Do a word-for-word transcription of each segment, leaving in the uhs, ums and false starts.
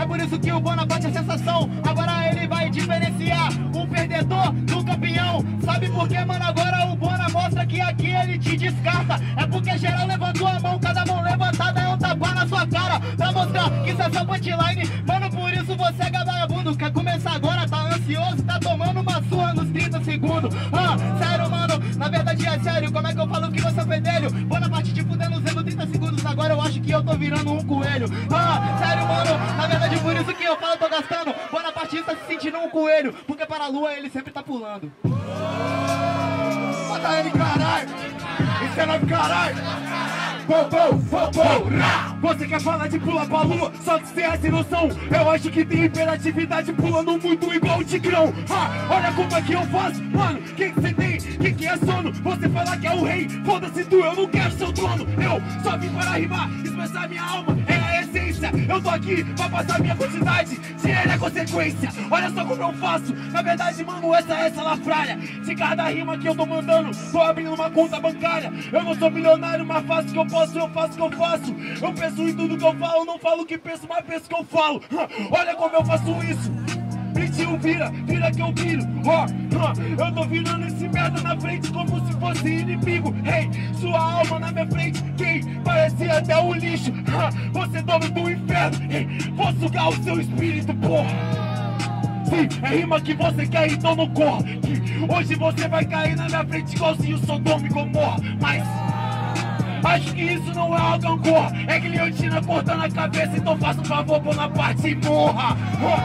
É por isso que o Bonaparte é sensação. Agora ele vai diferenciar o perdedor do campeão. Sabe por que, mano? Agora o Bona mostra que aqui ele te descarta. É porque geral levantou a mão, cada mão levantada é um tapa na sua cara, pra mostrar que isso é só punchline. Mano, por isso você é vagabundo. Quer começar agora, tá ansioso, tá tomando uma surra nos trinta segundos. Ah, sério, mano, na verdade é sério. Como é que eu falo que você é fedelho? Bonaparte te fudendo usando trinta segundos. Agora eu acho que eu tô virando um coelho. Ah, sério, mano, na verdade por isso que eu falo, tô gastando. Bonaparte está se sentindo um coelho, porque para a lua ele sempre tá pulando. Mata ele, caralho! Isso é nove, caralho! Pô, pô, pô, pô. Você quer falar de pular pra lua, só que cê é sem noção. Eu acho que tem hiperatividade pulando muito igual o Tigrão. Ah, olha como é que eu faço, mano, que que cê tem? Que que é sono? Você fala que é o rei, foda-se tu, eu não quero seu trono. Eu só vim para rimar, expressar minha alma, é a essência. Eu tô aqui pra passar minha quantidade, dinheiro é consequência. Olha só como eu faço, na verdade, mano, essa é essa lafralha. De cada rima que eu tô mandando, tô abrindo uma conta bancária. Eu não sou milionário, mas faço o que eu posso, eu faço o que eu faço. Eu penso em tudo que eu falo, não falo o que penso, mas penso o que eu falo. Olha como eu faço isso. Britinho vira, vira que eu viro. Ó, ó, eu tô virando esse merda na frente como se fosse inimigo. Hey, sua alma na minha frente, quem parecia até um lixo. Você dono do inferno, hey, vou sugar o seu espírito, porra. Sim, é rima que você quer, então não corra. Hoje você vai cair na minha frente igualzinho Sodoma e Gomorra. Mas acho que isso não é uma gangorra, é guilhotina cortando a cabeça. Então faça um favor, Bonaparte e morra.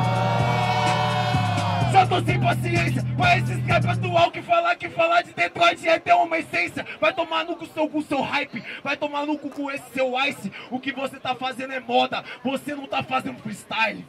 Já tô sem paciência pra esse escape atual que falar que falar de Detroit é ter uma essência. Vai tomar no cu seu, com seu hype, vai tomar no cu com esse seu ice. O que você tá fazendo é moda, você não tá fazendo freestyle.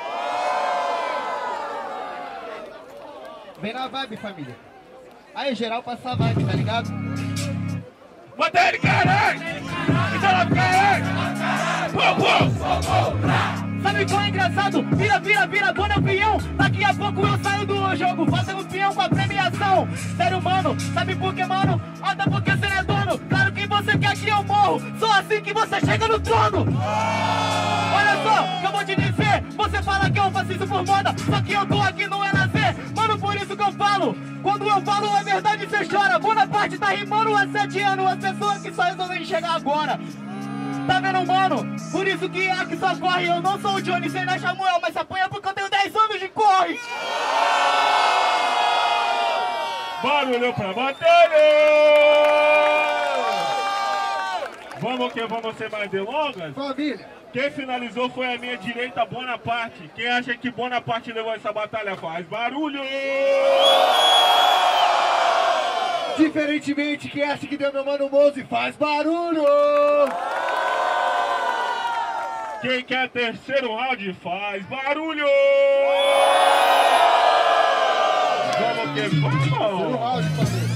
Vem na vibe, família. Aí, geral, passa a vibe, tá ligado? Mata ele, caralho! Caralho, caralho! Pô, pô! Sabe qual é engraçado? Vira, vira, vira, Bona é o peão. Daqui a pouco eu saio do jogo, fazendo peão com a premiação. Sério, mano, sabe por que, mano? Até porque você não é dono. Claro que você quer que eu morro, só assim que você chega no trono. Olha só, que eu vou te dizer. Você fala que eu faço isso por moda, só que eu tô aqui no N A Z. Mano, por isso que eu falo. Quando eu falo a verdade, você chora. Bonaparte tá rimando há sete anos. As pessoas que só resolvem chegar agora. Tá vendo, mano? Por isso que é que só corre. Eu não sou o Johnny, sem na Samuel, mas se apanha porque eu tenho dez anos de corre. Barulho pra batalha! Vamos que vamos ser mais delongas? Família. Quem finalizou foi a minha direita, Bonaparte. Quem acha que Bonaparte levou essa batalha faz barulho! Diferentemente, quem acha que deu meu mano Mose faz barulho! Quem quer terceiro round faz barulho! Vamos que vamos! Terceiro round, família.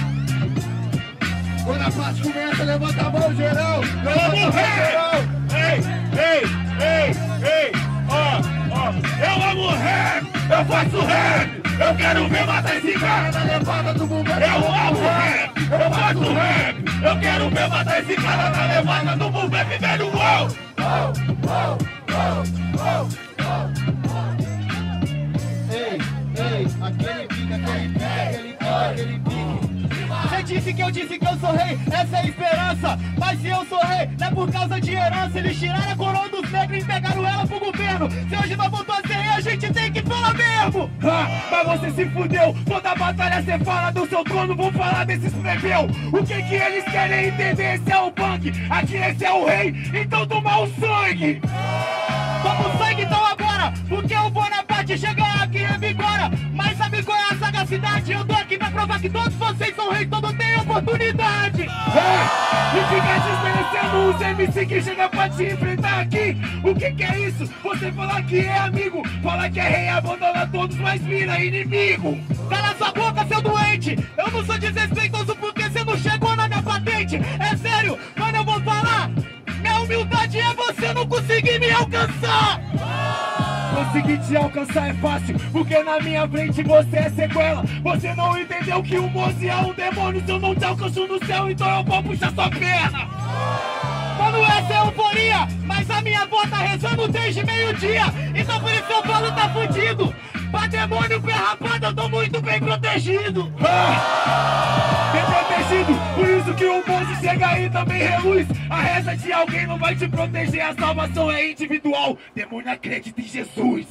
Bonaparte começa, levanta a mão, geral! Vamos, geral! Ei, ei, ei, ei! Ó, ó! Eu amo rap! Eu faço rap! Eu quero ver matar esse cara na levada do bumbum! Eu amo rap! Eu faço rap! Eu quero ver matar esse cara na levada do bumbum, velho! Uou! Uou! Uou! Uou! Uou! Ei, ei, aquele pica, aquele pica, aquele pica, aquele pique. Você disse que eu disse que eu sou rei, essa é a esperança. Mas se eu sou rei, não é por causa de herança. Eles tiraram a coroa dos negros e pegaram ela pro governo. Se hoje não voltou a ser rei, a gente tem que falar mesmo. Ah, mas você se fudeu. Toda batalha cê fala do seu trono, vou falar desses plebeu. O que que eles querem entender? Esse é o punk, aqui esse é o rei. Então toma o sangue. Toma o sangue então agora, porque o Bonaparte chega aqui e revigora. Mas sabe qual é a sagacidade? Eu tô aqui pra provar que todos vocês são reis, todos têm oportunidade. É, e fica desmerecendo os M C que chega pra te enfrentar aqui. O que que é isso? Você falar que é amigo, falar que é rei, abandona todos, mas vira inimigo. Cala sua boca, seu doente. Eu não sou desrespeitoso porque você não chegou na minha patente. É sério, mano, eu vou falar. Minha humildade é você não conseguir me alcançar. Conseguir te alcançar é fácil, porque na minha frente você é sequela. Você não entendeu que o Mose é um demônio. Se eu não te alcanço no céu, então eu vou puxar sua perna. Mano, essa é euforia, mas a minha voz tá rezando. falando desde meio-dia. Então por isso eu falo, tá fudido. Patrimônio pé rapado, eu tô muito bem protegido. Ah, bem protegido, por isso que o moço chega aí também reluz. A reza de alguém não vai te proteger, a salvação é individual. Demônio acredita em Jesus.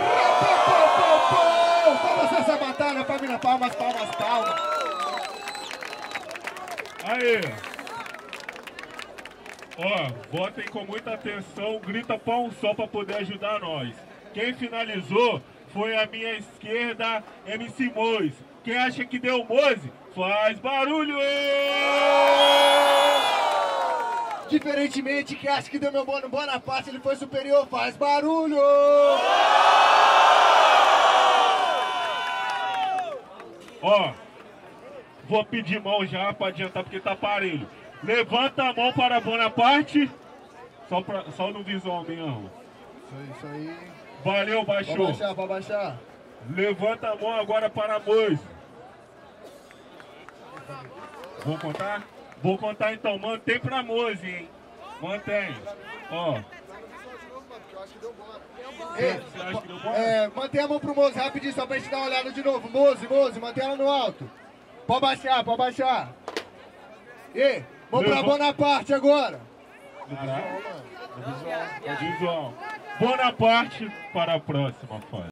Vamos essa batalha, família, palmas, palmas, palmas. Aí. Ó, votem com muita atenção, grita pão só pra poder ajudar nós. Quem finalizou foi a minha esquerda, M C Moise. Quem acha que deu Moise, faz barulho! Diferentemente, quem acha que deu meu mano Bonaparte, ele foi superior, faz barulho! Ó, vou pedir mão já pra adiantar porque tá parelho. Levanta a mão para Bonaparte. Só, pra, só no visual mesmo. Isso aí, isso aí. Valeu, baixou. Pode baixar, pode baixar. Levanta a mão agora para Moise. Vou contar? Vou contar então. Mantém pra Moise, hein? Mantém. Ó. Ei, Você acha que deu bom? é, mantém a mão pro Moze rapidinho, só pra gente dar uma olhada de novo. Moze, Moze, mantém ela no alto. Pode baixar, pode baixar. E vamos pra Bonaparte agora. Visual. Bonaparte para a próxima fase.